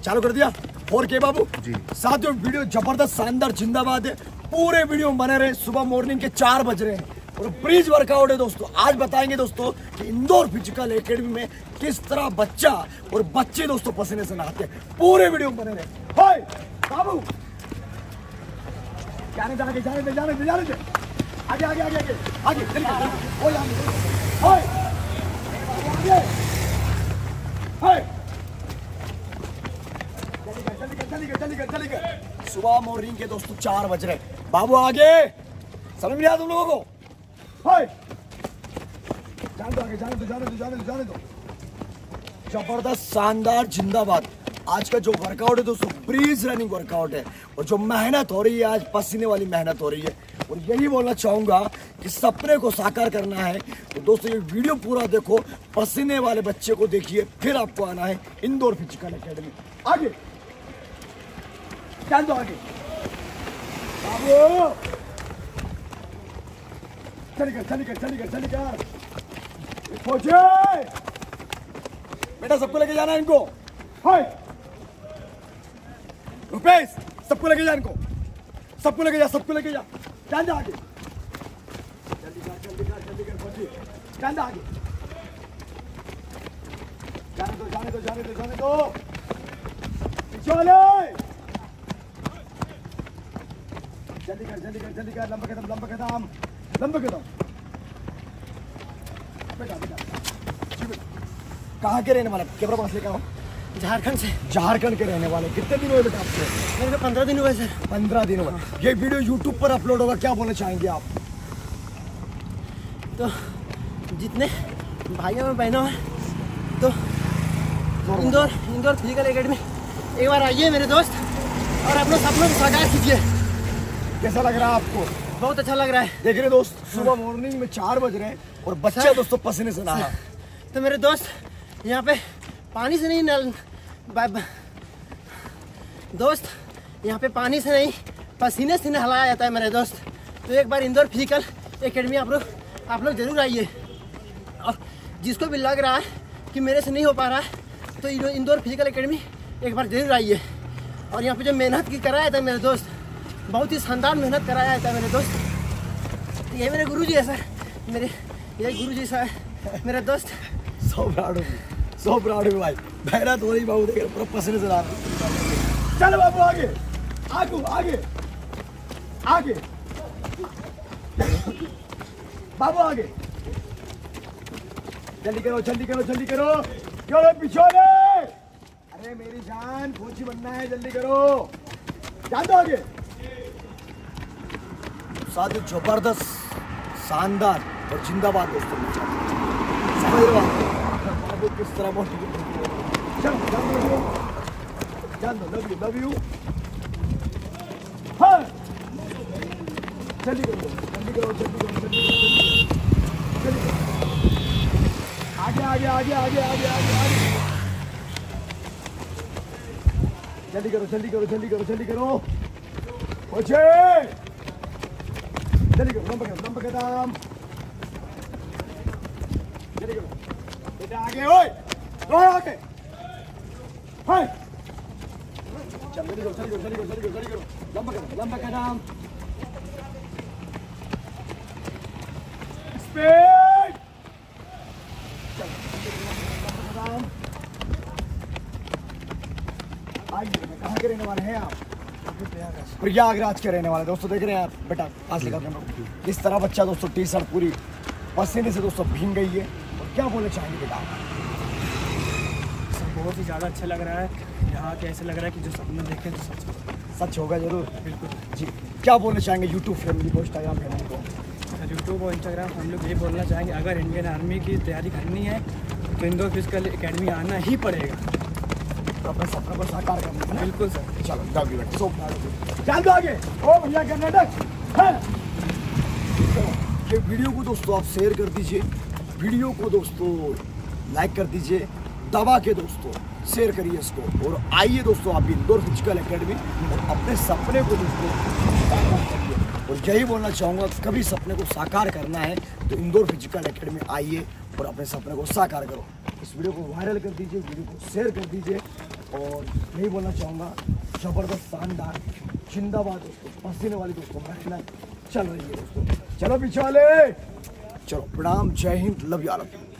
चालू कर दिया 4K बाबू जी। साथियों वीडियो जबरदस्त शानदार जिंदाबाद है। पूरे वीडियो में बने रहे। सुबह मॉर्निंग के 4 बज रहे हैं और ब्रिज वर्कआउट है दोस्तों। आज बताएंगे दोस्तों कि इंदौर फिजिकल एकेडमी में किस तरह बच्चा और बच्चे दोस्तों पसीने से नहाते हैं। पूरे वीडियो में बने रहे। हाय बाबू जाने दे आगे, जाने दे, जाने दे, जाने दे, आगे आगे आगे आगे आगे चलिए। हाय हाय चलिए। सुबह मॉर्निंग के दोस्तों 4 बज रहे। बाबू आगे, समझ में आया तुम लोगों को? हाय जाने दो आगे, जाने दो, जाने दो, जाने दो, जाने दो। जबरदस्त शानदार जिंदाबाद। आज का जो वर्कआउट है दोस्तों ब्रीज रनिंग वर्कआउट है और जो मेहनत हो रही है आज पसीने वाली मेहनत हो रही है। और यही बोलना चाहूंगा कि सपने को साकार करना है तो दोस्तों ये वीडियो पूरा देखो, पसीने वाले बच्चे को देखिए, फिर आपको आना है इंदौर फिजिकल एकेडमी। आगे चल दो आगे बाबू, चलिए चलिए चलिए चलिए पहुंचे बेटा, सबको लेके जाना है इनको। हाय रुपेश, सबको लेके जा इनको, सबको लेके जा, सबको लेके जा। चल जा आगे, जल्दी कर जल्दी कर जल्दी कर पहुंचे। चल जा आगे, जाने दो जाने दो जाने दो जाने दो, पीछे वाले जल्दी कर जल्दी कर जल्दी कर। लंबा कदम लंबा कदम लंबा कदम। बेटा बेटा कहाँ के रहने वाले? कैमरा पास लेकर आओ। झारखंड से। झारखंड के रहने वाले। कितने दिन हुए बेटा आपसे? मेरे को 15 दिन हुए सर। 15 दिन हुए। ये वीडियो YouTube पर अपलोड होगा, क्या बोलना चाहेंगे आप? तो जितने भाइयों और बहनों हैं तो इंदौर फिजिकल एकेडमी एक बार आइए मेरे दोस्त और अपने सपनों को साकार कीजिए। कैसा लग रहा है आपको? बहुत अच्छा लग रहा है। देख रहे दोस्त, सुबह मॉर्निंग में 4 बज रहे हैं और बच्चा दोस्तों पसीने से नहा। तो मेरे दोस्त यहाँ पे पानी से नहीं दोस्त यहाँ पे पानी से नहीं पसीने से नहलाया जाता है मेरे दोस्त। तो एक बार इंदौर फिजिकल एकेडमी आप लोग जरूर आइए। और जिसको भी लग रहा है कि मेरे से नहीं हो पा रहा है तो इंदौर फिजिकल एकेडमी एक बार जरूर आइए। और यहाँ पे जो मेहनत की कराया था मेरे दोस्त, बहुत ही शानदार मेहनत कराया था मेरे दोस्त। ये मेरे गुरुजी है सर, ये गुरुजी सर मेरे दोस्त। सो प्राउड हो भाई, मेहनत हो रही बाबू, देख पूरा पसीने से नहा। चल बाबू आगे आगे आगे आगे बाबू आगे, जल्दी करो जल्दी करो जल्दी करो। क्यों पीछे? अरे मेरी जान, फौजी बनना है, जल्दी करो। जान दो आगे। साथ ही जबरदस्त शानदार और जिंदाबाद दोस्तों समझ रहे हो किस तरह मोटिवेट। चलो जान दो, लव यू। हाँ जल्दी करो जल्दी करो जल्दी करो जल्दी करो। आगे आगे आगे आगे आगे आगे आगे जल्दी करो जल्दी करो जल्दी करो जल्दी करो। पहुंचे, जल्दी करो, लंबा कदम जल्दी करो बेटा। आगे ओए आगे। हाय चल जल्दी करो जल्दी करो जल्दी करो जल्दी करो जल्दी करो। लंबा कदम स्पीड। चल लंबा कदम। आइए, कहाँ के रहने वाले हैं आप? प्रयागराज के रहने वाले दोस्तों। देख रहे हैं आप बेटा, पास लेकर किस तरह बच्चा दोस्तों टी शर्ट पूरी पसीने से दोस्तों भीग गई है। और क्या बोलना चाहेंगे बेटा? सर बहुत ही ज़्यादा अच्छा लग रहा है यहाँ के। ऐसे लग रहा है कि जो सपने देखे तो सच होगा जरूर। बिल्कुल जी। क्या बोलना चाहेंगे यूट्यूब फैमिली को, इंस्टाग्राम फैमिली को? सर यूट्यूब और इंस्टाग्राम हम लोग ये बोलना चाहेंगे, अगर इंडियन आर्मी की तैयारी करनी है तो इंदौर फिजिकल एकेडमी आना ही पड़ेगा। तो अपने सपनों को साकार करना है। बिल्कुल सर। चलो चल दो आगे। ओ भैया कर्नाटक है। ये वीडियो को दोस्तों आप शेयर कर दीजिए, वीडियो को दोस्तों लाइक कर दीजिए, दबा के दोस्तों शेयर करिए इसको। और आइए दोस्तों आप इंदौर फिजिकल एकेडमी और अपने सपने को दोस्तों साकार करिए। और यही बोलना चाहूँगा, कभी सपने को साकार करना है तो इंदौर फिजिकल एकेडमी आइए और अपने सपने को साकार करो। इस वीडियो को वायरल कर दीजिए, वीडियो को शेयर कर दीजिए। और यही बोलना चाहूँगा, जबरदस्त शानदार जिंदाबाद दोस्तों, पसीने वाली दोस्तों मेहनत चल रही है दोस्तों। चलो पीछे वाले, चलो प्रणाम, जय हिंद, लव यू ऑल।